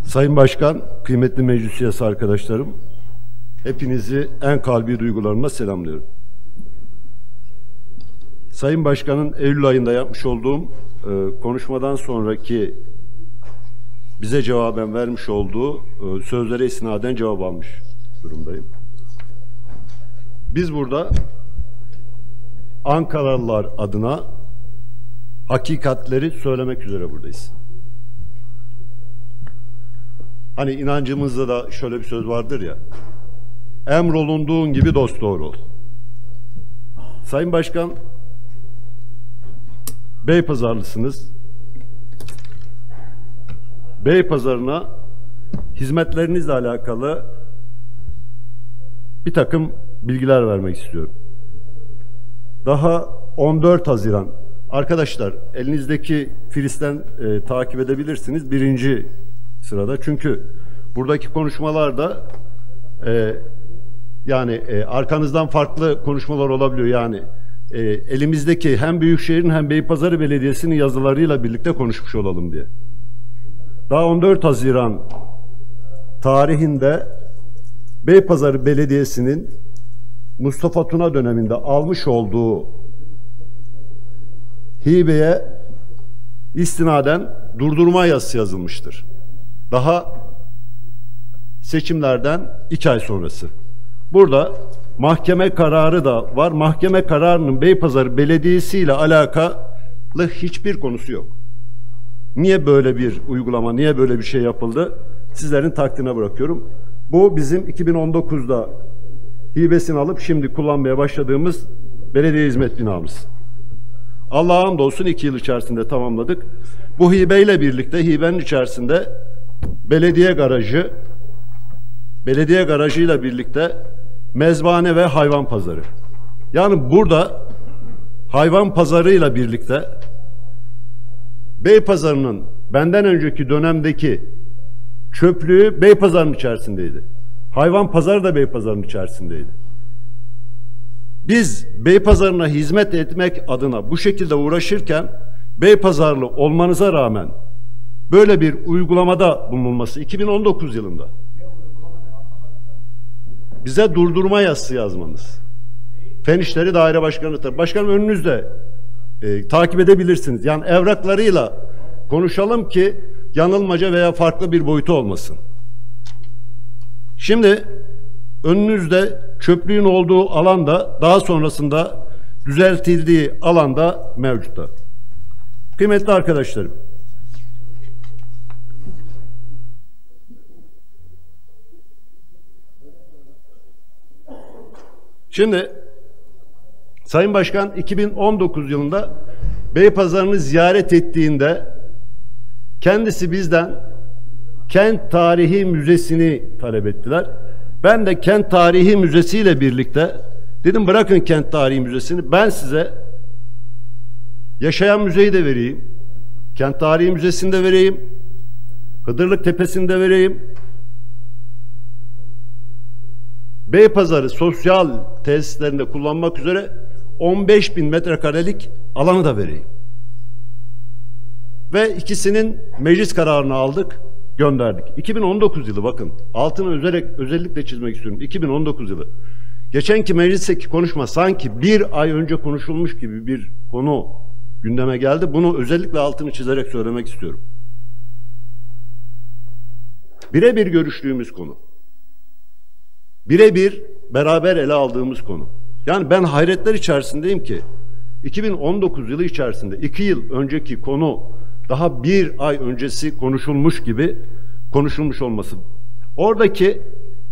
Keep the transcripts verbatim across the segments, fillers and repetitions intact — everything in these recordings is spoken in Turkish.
Sayın Başkan, kıymetli meclis üyesi arkadaşlarım, hepinizi en kalbi duygularımla selamlıyorum. Sayın Başkan'ın Eylül ayında yapmış olduğum e, konuşmadan sonraki bize cevaben vermiş olduğu e, sözlere istinaden cevap almış durumdayım. Biz burada Ankaralılar adına hakikatleri söylemek üzere buradayız. Hani inancımızda da şöyle bir söz vardır ya, emrolunduğun gibi dosdoğru ol. Sayın Başkan, Beypazarlısınız. Beypazarı'na hizmetlerinizle alakalı bir takım bilgiler vermek istiyorum. Daha on dört Haziran, arkadaşlar elinizdeki filisten e, takip edebilirsiniz birinci sırada. Çünkü buradaki konuşmalarda e, yani e, arkanızdan farklı konuşmalar olabiliyor. Yani e, elimizdeki hem Büyükşehir'in hem Beypazarı Belediyesi'nin yazılarıyla birlikte konuşmuş olalım diye. Daha on dört Haziran tarihinde Beypazarı Belediyesi'nin Mustafa Tuna döneminde almış olduğu hibeye istinaden durdurma yazısı yazılmıştır. Daha seçimlerden iki ay sonrası. Burada mahkeme kararı da var. Mahkeme kararının Beypazarı Belediyesi ile alakalı hiçbir konusu yok. Niye böyle bir uygulama, niye böyle bir şey yapıldı? Sizlerin takdirine bırakıyorum. Bu bizim iki bin on dokuzda hibesini alıp şimdi kullanmaya başladığımız belediye hizmet binamız. Allah'a hamdolsun iki yıl içerisinde tamamladık. Bu hibeyle birlikte hibenin içerisinde belediye garajı, belediye garajıyla birlikte mezbahane ve hayvan pazarı. Yani burada hayvan pazarıyla birlikte Beypazarı'nın benden önceki dönemdeki çöplüğü Beypazarı'nın içerisindeydi. Hayvan pazarı da Beypazarı'nın içerisindeydi. Biz Beypazarı'na hizmet etmek adına bu şekilde uğraşırken Beypazarlı olmanıza rağmen böyle bir uygulamada bulunulması iki bin on dokuz yılında bize durdurma yazısı yazmanız. Fen İşleri Daire Başkanı, Başkanım önünüzde e, takip edebilirsiniz. Yani evraklarıyla konuşalım ki yanılmaca veya farklı bir boyutu olmasın. Şimdi önünüzde çöplüğün olduğu alanda, daha sonrasında düzeltildiği alanda mevcutta. Kıymetli arkadaşlarım, şimdi Sayın Başkan iki bin on dokuz yılında Beypazarı'nı ziyaret ettiğinde kendisi bizden Kent Tarihi Müzesi'ni talep ettiler. Ben de Kent Tarihi Müzesi ile birlikte dedim bırakın Kent Tarihi Müzesi'ni, ben size yaşayan müzeyi de vereyim. Kent Tarihi Müzesi'ni de vereyim. Hıdırlık Tepesi'ni de vereyim. Beypazarı sosyal tesislerinde kullanmak üzere on beş bin metrekarelik alanı da vereyim. Ve ikisinin meclis kararını aldık, gönderdik. iki bin on dokuz yılı, bakın altını özellik, özellikle çizmek istiyorum. iki bin on dokuz yılı. Geçenki meclisteki konuşma sanki bir ay önce konuşulmuş gibi bir konu gündeme geldi. Bunu özellikle altını çizerek söylemek istiyorum. Birebir görüştüğümüz konu. Birebir beraber ele aldığımız konu. Yani ben hayretler içerisindeyim ki iki bin on dokuz yılı içerisinde iki yıl önceki konu daha bir ay öncesi konuşulmuş gibi konuşulmuş olması. Oradaki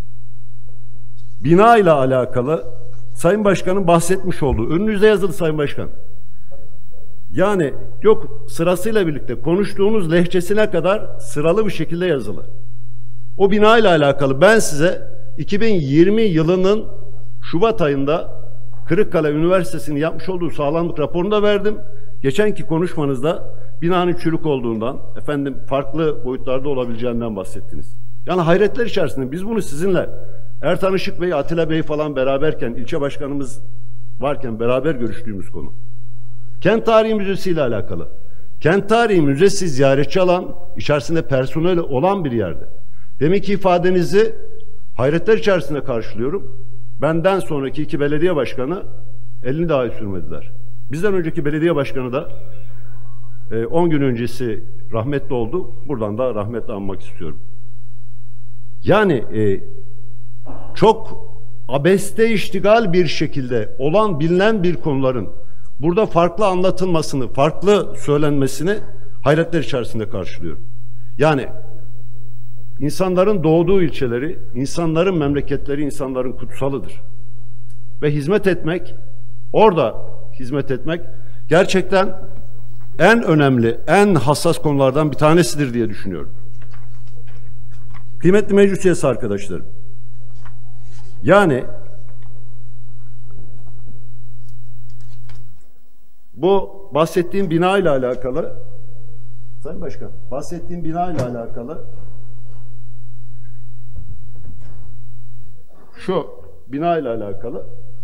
bina ile alakalı Sayın Başkan'ın bahsetmiş olduğu, önünüzde yazılı Sayın Başkan. Yani yok sırasıyla birlikte konuştuğunuz lehçesine kadar sıralı bir şekilde yazılı. O bina ile alakalı ben size iki bin yirmi yılının Şubat ayında Kırıkkale Üniversitesi'nin yapmış olduğu sağlamlık raporunu da verdim. Geçenki konuşmanızda binanın çürük olduğundan, efendim farklı boyutlarda olabileceğinden bahsettiniz. Yani hayretler içerisinde biz bunu sizinle Ertan Işık Bey, Atilla Bey falan beraberken, ilçe başkanımız varken beraber görüştüğümüz konu. Kent Tarihi Müzesi ile alakalı. Kent Tarihi Müzesi ziyaretçi alan, içerisinde personel olan bir yerde. Demek ki ifadenizi hayretler içerisinde karşılıyorum. Benden sonraki iki belediye başkanı elini dahi sürmediler. Bizden önceki belediye başkanı da on gün öncesi rahmetli oldu. Buradan da rahmetle anmak istiyorum. Yani e, çok abeste iştigal bir şekilde olan bilinen bir konuların burada farklı anlatılmasını, farklı söylenmesini hayretler içerisinde karşılıyorum. Yani insanların doğduğu ilçeleri, insanların memleketleri, insanların kutsalıdır. Ve hizmet etmek, orada hizmet etmek gerçekten en önemli, en hassas konulardan bir tanesidir diye düşünüyorum. Kıymetli meclis üyesi arkadaşlarım, yani bu bahsettiğim bina ile alakalı, Sayın Başkan, bahsettiğim bina ile alakalı şu bina ile alakalı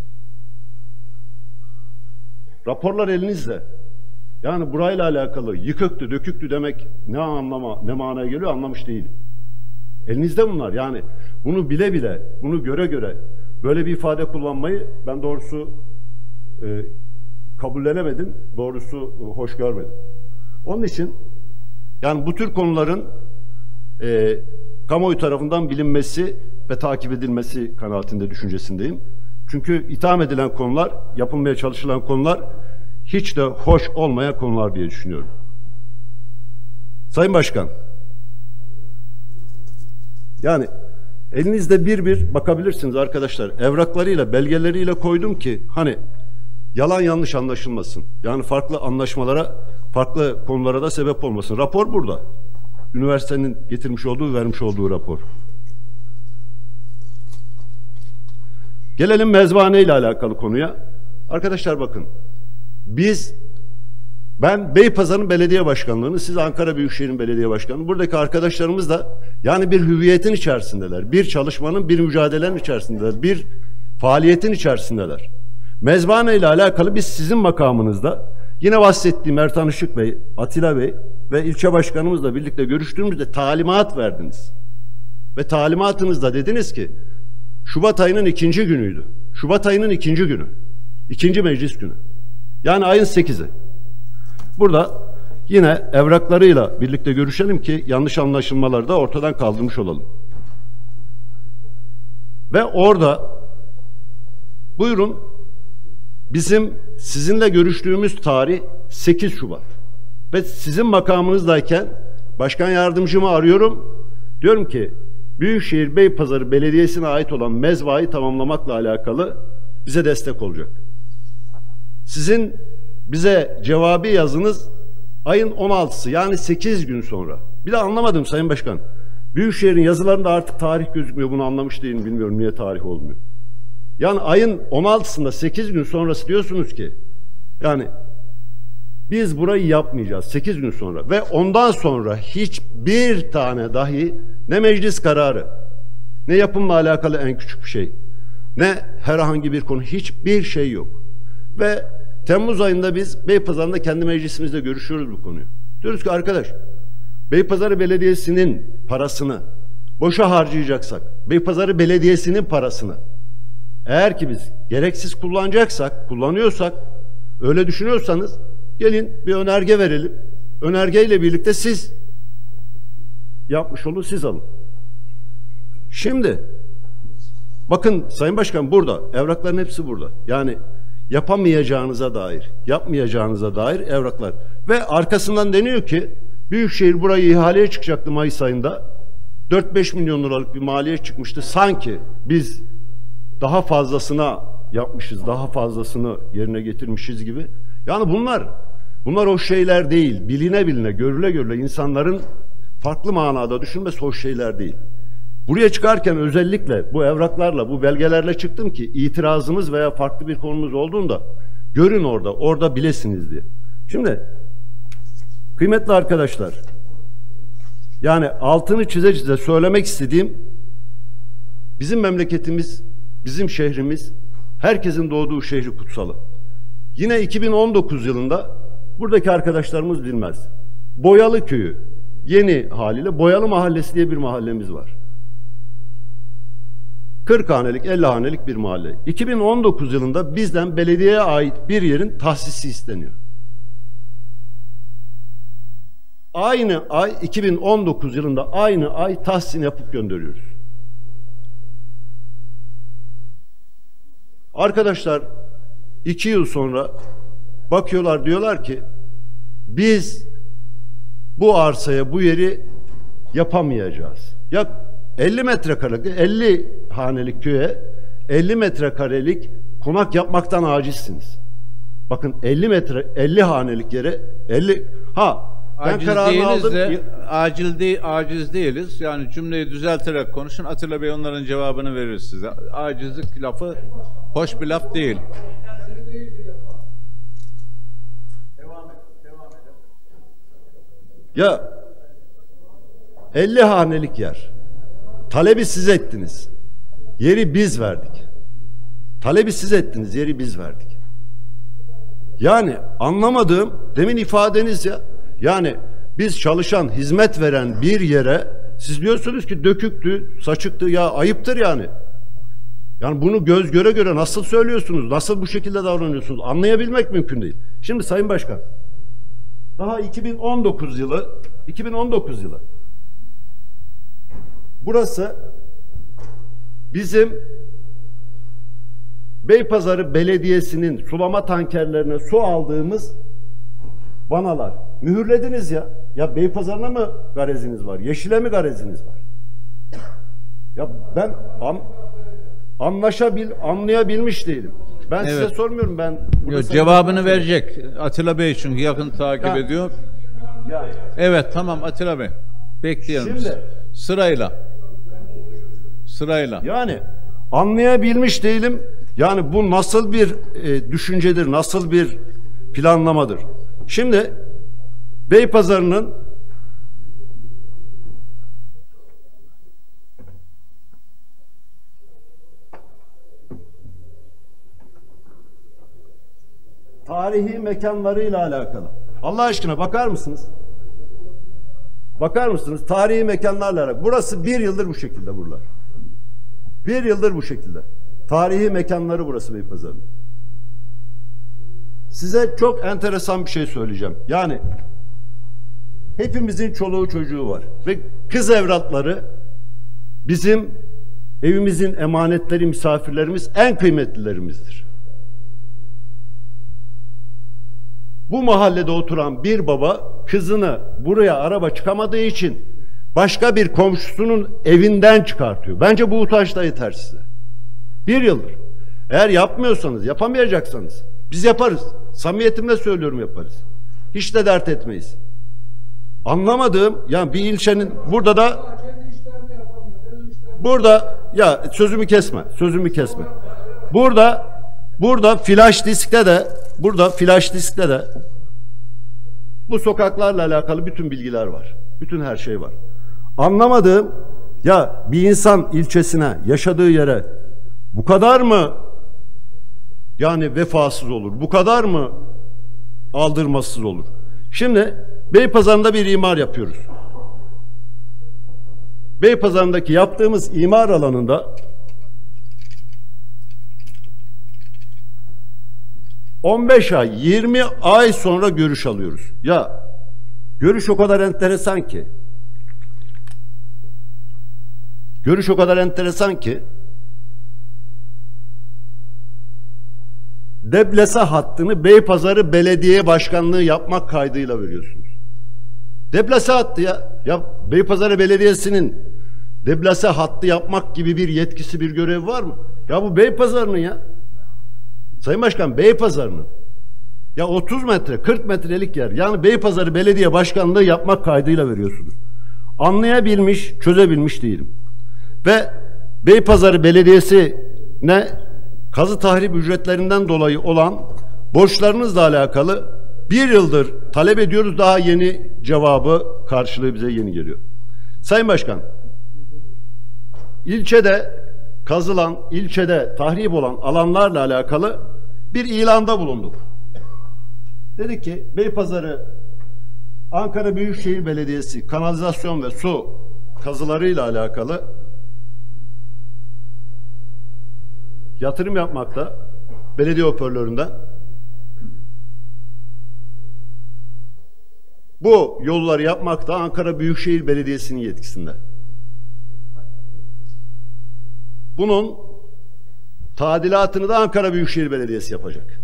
raporlar elinizde. Yani burayla alakalı yıkıktı, döküktü demek ne anlama, ne manaya geliyor anlamış değilim. Elinizde bunlar. Yani bunu bile bile, bunu göre göre böyle bir ifade kullanmayı ben doğrusu e, kabullenemedim, doğrusu e, hoş görmedim. Onun için yani bu tür konuların e, kamuoyu tarafından bilinmesi ve takip edilmesi kanaatinde, düşüncesindeyim. Çünkü itham edilen konular, yapılmaya çalışılan konular hiç de hoş olmayan konular diye düşünüyorum. Sayın Başkan, yani elinizde bir bir bakabilirsiniz arkadaşlar. Evraklarıyla, belgeleriyle koydum ki hani yalan yanlış anlaşılmasın. Yani farklı anlaşmalara, farklı konulara da sebep olmasın. Rapor burada. Üniversitenin getirmiş olduğu, vermiş olduğu rapor. Gelelim mezbahane ile alakalı konuya. Arkadaşlar bakın, biz, ben Beypazarı'nın belediye başkanlığını, siz Ankara Büyükşehir'in belediye başkanlığı, buradaki arkadaşlarımız da yani bir hüviyetin içerisindeler, bir çalışmanın, bir mücadelenin içerisindeler, bir faaliyetin içerisindeler. Mezbahane ile alakalı biz sizin makamınızda, yine bahsettiğim Ertan Işık Bey, Atilla Bey ve ilçe başkanımızla birlikte görüştüğümüzde talimat verdiniz. Ve talimatınızda dediniz ki, Şubat ayının ikinci günüydü. Şubat ayının ikinci günü. İkinci meclis günü. Yani ayın sekizi. Burada yine evraklarıyla birlikte görüşelim ki yanlış anlaşılmaları da ortadan kaldırmış olalım. Ve orada buyurun, bizim sizinle görüştüğümüz tarih sekiz Şubat. Ve sizin makamınızdayken başkan yardımcımı arıyorum. Diyorum ki Büyükşehir Beypazarı Belediyesi'ne ait olan mezbahayı tamamlamakla alakalı bize destek olacak. Sizin bize cevabı yazınız ayın on altısı, yani sekiz gün sonra. Bir de anlamadım Sayın Başkan. Büyükşehir'in yazılarında artık tarih gözükmüyor. Bunu anlamış değilim. Bilmiyorum niye tarih olmuyor. Yani ayın on altısında sekiz gün sonrası diyorsunuz ki yani biz burayı yapmayacağız sekiz gün sonra ve ondan sonra hiçbir tane dahi ne meclis kararı, ne yapımla alakalı en küçük bir şey, ne herhangi bir konu, hiçbir şey yok. Ve Temmuz ayında biz Beypazarı'nda kendi meclisimizde görüşüyoruz bu konuyu. Diyoruz ki arkadaş, Beypazarı Belediyesi'nin parasını boşa harcayacaksak, Beypazarı Belediyesi'nin parasını eğer ki biz gereksiz kullanacaksak, kullanıyorsak, öyle düşünüyorsanız gelin bir önerge verelim. Önergeyle birlikte siz yapmış olun, siz alın. Şimdi bakın Sayın Başkan, burada evrakların hepsi burada. Yani yapamayacağınıza dair, yapmayacağınıza dair evraklar. Ve arkasından deniyor ki Büyükşehir burayı ihaleye çıkacaktı Mayıs ayında. dört beş milyon liralık bir maliye çıkmıştı. Sanki biz daha fazlasına yapmışız, daha fazlasını yerine getirmişiz gibi. Yani bunlar, bunlar hoş şeyler değil. Biline biline, görüle görüle insanların farklı manada düşünmesi hoş şeyler değil. Buraya çıkarken özellikle bu evraklarla, bu belgelerle çıktım ki itirazımız veya farklı bir konumuz olduğunda görün orada, orada bilesiniz diye. Şimdi kıymetli arkadaşlar, yani altını çize çize söylemek istediğim, bizim memleketimiz, bizim şehrimiz, herkesin doğduğu şehri kutsalı. Yine iki bin on dokuz yılında buradaki arkadaşlarımız bilmez. Boyalı Köyü, yeni haliyle Boyalı Mahallesi diye bir mahallemiz var. kırk hanelik, elli hanelik bir mahalle. iki bin on dokuz yılında bizden belediyeye ait bir yerin tahsisi isteniyor. Aynı ay, iki bin on dokuz yılında aynı ay tahsisini yapıp gönderiyoruz. Arkadaşlar iki yıl sonra bakıyorlar, diyorlar ki biz bu arsaya, bu yeri yapamayacağız. Ya elli metrekarelik, elli hanelik köye elli metrekarelik konak yapmaktan acizsiniz. Bakın elli metre, elli hanelik yere elli ha ben aciz kararını aldım. De, acil değil, aciz değiliz. Yani cümleyi düzelterek konuşun. Atilla Bey onların cevabını verir size. Acizlik lafı hoş bir laf değil. Ya elli hanelik yer. Talebi siz ettiniz. Yeri biz verdik. Talebi siz ettiniz, yeri biz verdik. Yani anlamadığım demin ifadeniz ya. Yani biz çalışan, hizmet veren bir yere siz diyorsunuz ki döküktü, saçıktı, ya ayıptır yani. Yani bunu göz göre göre nasıl söylüyorsunuz? Nasıl bu şekilde davranıyorsunuz? Anlayabilmek mümkün değil. Şimdi Sayın Başkan, daha iki bin on dokuz yılı, iki bin on dokuz yılı. Burası bizim Beypazarı Belediyesi'nin sulama tankerlerine su aldığımız vanalar. Mühürlediniz ya. Ya Beypazarı'na mı gareziniz var? Yeşil'e mi gareziniz var? Ya ben an, anlaşabil, anlayabilmiş değilim. Ben evet. size sormuyorum. Ben Yok, cevabını verecek Atilla Bey çünkü yakın takip ya, ediyor. Ya. Evet tamam Atilla Bey. Bekleyelim. Şimdi sırayla. Sırayla. Yani anlayabilmiş değilim. Yani bu nasıl bir e, düşüncedir, nasıl bir planlamadır? Şimdi Beypazarı'nın tarihi mekanlarıyla alakalı. Allah aşkına bakar mısınız? Bakar mısınız? Tarihi mekanlarla alakalı. Burası bir yıldır bu şekilde buralar. Bir yıldır bu şekilde. Tarihi mekanları burası Beypazarı'nın. Size çok enteresan bir şey söyleyeceğim. Yani hepimizin çoluğu çocuğu var. Ve kız evlatları bizim evimizin emanetleri, misafirlerimiz, en kıymetlilerimizdir. Bu mahallede oturan bir baba kızını buraya araba çıkamadığı için başka bir komşusunun evinden çıkartıyor. Bence bu utanç da yeter size. Bir yıldır. Eğer yapmıyorsanız, yapamayacaksanız biz yaparız. Samimiyetimle söylüyorum, yaparız. Hiç de dert etmeyiz. Anlamadığım, yani bir ilçenin burada da burada ya sözümü kesme, sözümü kesme. Burada burada flash diskte de burada flash diskte de bu sokaklarla alakalı bütün bilgiler var. Bütün her şey var. Anlamadığım, ya bir insan ilçesine, yaşadığı yere bu kadar mı yani vefasız olur? Bu kadar mı aldırmasız olur? Şimdi Beypazarı'nda bir imar yapıyoruz. Beypazarı'ndaki yaptığımız imar alanında on beş ay, yirmi ay sonra görüş alıyoruz. Ya görüş o kadar enteresan ki görüş o kadar enteresan ki Deblese hattını Beypazarı Belediye Başkanlığı yapmak kaydıyla veriyorsunuz. Deblese hattı ya. Ya Beypazarı Belediyesi'nin deblese hattı yapmak gibi bir yetkisi, bir görevi var mı? Ya bu Beypazarı'nın ya. Sayın Başkan, Beypazarı'nın. Ya otuz metre, kırk metrelik yer. Yani Beypazarı Belediye Başkanlığı yapmak kaydıyla veriyorsunuz. Anlayabilmiş, çözebilmiş değilim. Ve Beypazarı Belediyesi'ne kazı tahrip ücretlerinden dolayı olan borçlarınızla alakalı bir yıldır talep ediyoruz. Daha yeni cevabı, karşılığı bize yeni geliyor. Sayın Başkan, ilçede kazılan, ilçede tahrip olan alanlarla alakalı bir ilanda bulunduk. Dedi ki Beypazarı Ankara Büyükşehir Belediyesi kanalizasyon ve su kazılarıyla alakalı yatırım yapmakta belediye hoparlöründen. Bu yolları yapmakta Ankara Büyükşehir Belediyesi'nin yetkisinde. Bunun tadilatını da Ankara Büyükşehir Belediyesi yapacak.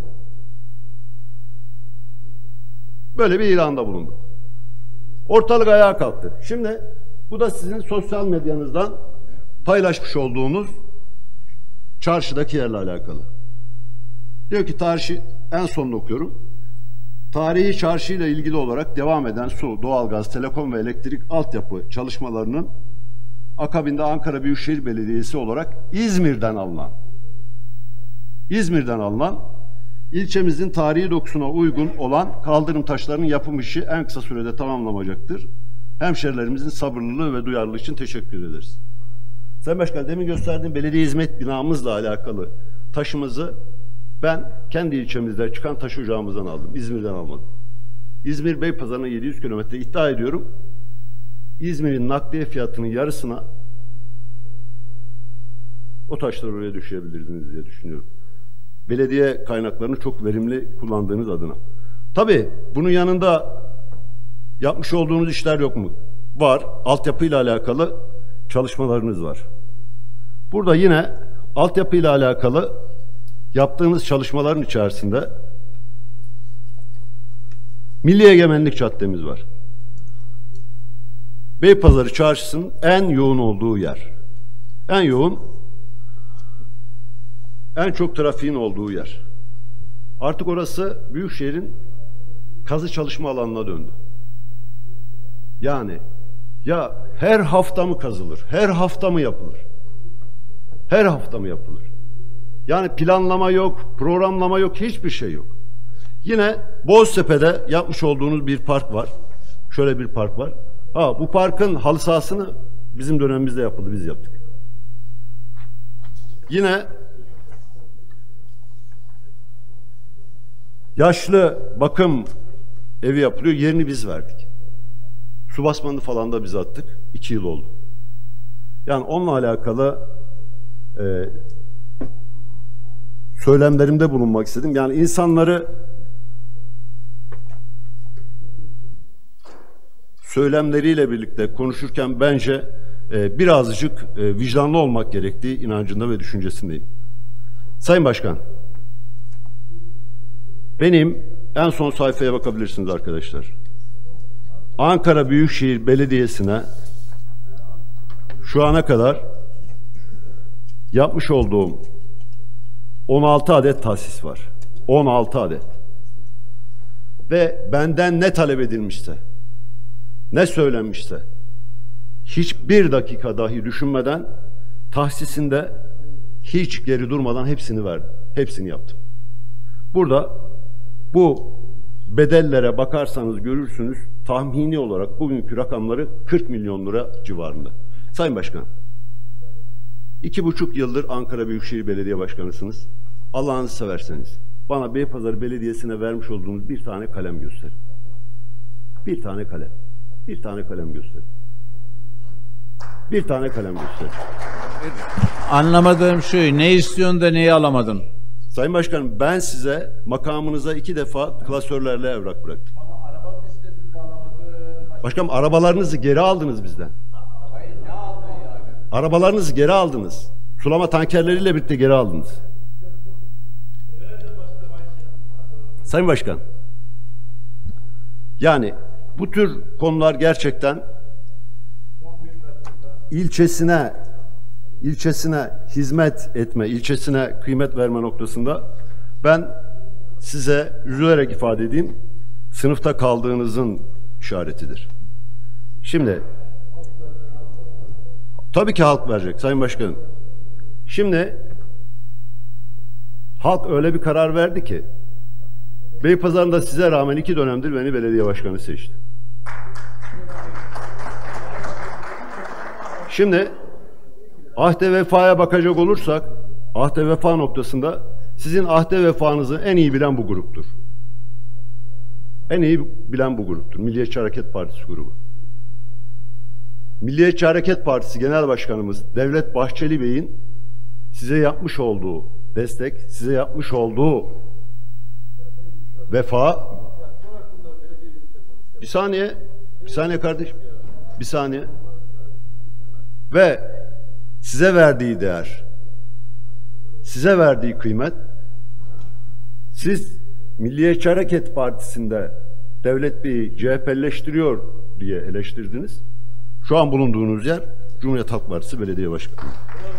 Böyle bir ilanda bulunduk. Ortalık ayağa kalktı. Şimdi bu da sizin sosyal medyanızdan paylaşmış olduğunuz çarşıdaki yerle alakalı. Diyor ki tarihi en sonunu okuyorum. Tarihi çarşıyla ilgili olarak devam eden su, doğalgaz, telekom ve elektrik altyapı çalışmalarının akabinde Ankara Büyükşehir Belediyesi olarak İzmir'den alınan İzmir'den alınan ilçemizin tarihi dokusuna uygun olan kaldırım taşlarının yapım işi en kısa sürede tamamlanacaktır. Hemşerilerimizin sabırlılığı ve duyarlılığı için teşekkür ederiz. Sayın Başkan, demin gösterdiğim belediye hizmet binamızla alakalı taşımızı ben kendi ilçemizde çıkan taş ocağımızdan aldım. İzmir'den almadım. İzmir Beypazarı'na yedi yüz kilometre iddia ediyorum. İzmir'in nakliye fiyatının yarısına o taşları oraya düşürebilirdiniz diye düşünüyorum. Belediye kaynaklarını çok verimli kullandığınız adına. Tabii bunun yanında yapmış olduğunuz işler yok mu? Var. Altyapıyla alakalı çalışmalarınız var. Burada yine altyapıyla alakalı yaptığınız çalışmaların içerisinde Milli Egemenlik Caddemiz var. Beypazarı Çarşısı'nın en yoğun olduğu yer. En yoğun, en çok trafiğin olduğu yer. Artık orası Büyükşehir'in kazı çalışma alanına döndü. Yani ya her hafta mı kazılır? Her hafta mı yapılır? Her hafta mı yapılır? Yani planlama yok, programlama yok, hiçbir şey yok. Yine Boztepe'de yapmış olduğunuz bir park var. Şöyle bir park var. Ha, bu parkın halı sahasını bizim dönemimizde yapıldı, biz yaptık. Yine yaşlı bakım evi yapılıyor, yerini biz verdik. Su basmanı falan da biz attık. İki yıl oldu. Yani onunla alakalı e, söylemlerimde bulunmak istedim. Yani insanları söylemleriyle birlikte konuşurken bence e, birazcık e, vicdanlı olmak gerektiği inancında ve düşüncesindeyim. Sayın Başkan, benim en son sayfaya bakabilirsiniz arkadaşlar. Ankara Büyükşehir Belediyesi'ne şu ana kadar yapmış olduğum on altı adet tahsis var. on altı adet. Ve benden ne talep edilmişse, ne söylenmişse, hiçbir dakika dahi düşünmeden tahsisinde hiç geri durmadan hepsini verdim. Hepsini yaptım. Burada bu bedellere bakarsanız görürsünüz, tahmini olarak bugünkü rakamları kırk milyon lira civarında. Sayın Başkan, iki buçuk yıldır Ankara Büyükşehir Belediye Başkanısınız. Allah'ınızı severseniz bana Beypazarı Belediyesi'ne vermiş olduğunuz bir tane kalem gösterin. Bir tane kalem. Bir tane kalem gösterin. Bir tane kalem gösterin. Anlamadığım şey, ne istiyorsun da neyi alamadın? Sayın Başkanım, ben size makamınıza iki defa klasörlerle evrak bıraktım. Araba istedin de alamadın. Başkanım, arabalarınızı geri aldınız bizden. Hayır, ne aldın yani? Arabalarınızı geri aldınız. Sulama tankerleriyle birlikte geri aldınız. Sayın Başkan, yani bu tür konular gerçekten ilçesine ilçesine hizmet etme, ilçesine kıymet verme noktasında ben size üzülerek ifade edeyim, sınıfta kaldığınızın işaretidir. Şimdi tabii ki halk verecek Sayın Başkanım. Şimdi halk öyle bir karar verdi ki Beypazarı'nda size rağmen iki dönemdir beni belediye başkanı seçti. Şimdi ahde vefaya bakacak olursak, ahde vefa noktasında sizin ahde vefanızı en iyi bilen bu gruptur. en iyi bilen bu gruptur. Milliyetçi Hareket Partisi grubu. Milliyetçi Hareket Partisi Genel Başkanımız Devlet Bahçeli Bey'in size yapmış olduğu destek, size yapmış olduğu vefa. Bir saniye, bir saniye kardeşim, bir saniye. Ve size verdiği değer, size verdiği kıymet, siz Milliyetçi Hareket Partisi'nde Devlet Bey'i C H P'leştiriyor diye eleştirdiniz. Şu an bulunduğunuz yer Cumhuriyet Halk Partisi Belediye Başkanı.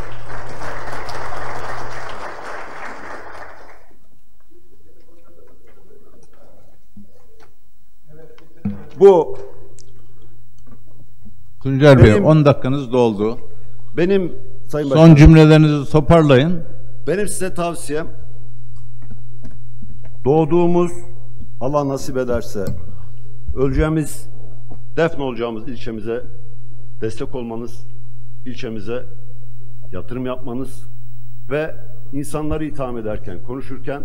Bu Tuncer Bey, benim, on dakikanız doldu. Benim Sayın Son Başkanım, cümlelerinizi toparlayın. benim size tavsiyem, doğduğumuz, Allah nasip ederse öleceğimiz, defne olacağımız ilçemize destek olmanız, ilçemize yatırım yapmanız ve insanları itham ederken, konuşurken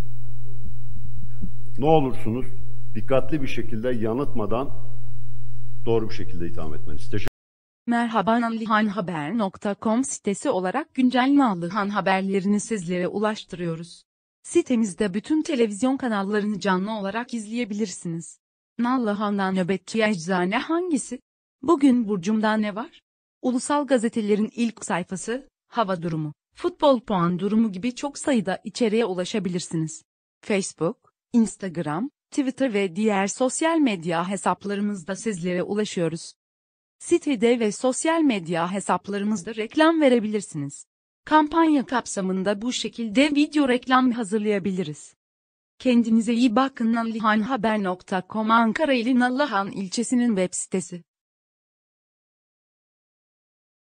ne olursunuz dikkatli bir şekilde, yanıltmadan doğru bir şekilde itham etmeniz. Teşekkür Merhaba, nallihanhaber nokta com sitesi olarak güncel Nallıhan haberlerini sizlere ulaştırıyoruz. Sitemizde bütün televizyon kanallarını canlı olarak izleyebilirsiniz. Nallıhan'dan nöbetçi eczane hangisi? Bugün Burcum'da ne var? Ulusal gazetelerin ilk sayfası, hava durumu, futbol puan durumu gibi çok sayıda içeriğe ulaşabilirsiniz. Facebook, Instagram, Twitter ve diğer sosyal medya hesaplarımızda sizlere ulaşıyoruz. Sitede ve sosyal medya hesaplarımızda reklam verebilirsiniz. Kampanya kapsamında bu şekilde video reklam hazırlayabiliriz. Kendinize iyi bakın. nallihanhaber nokta com Ankara ili Nallıhan ilçesinin web sitesi.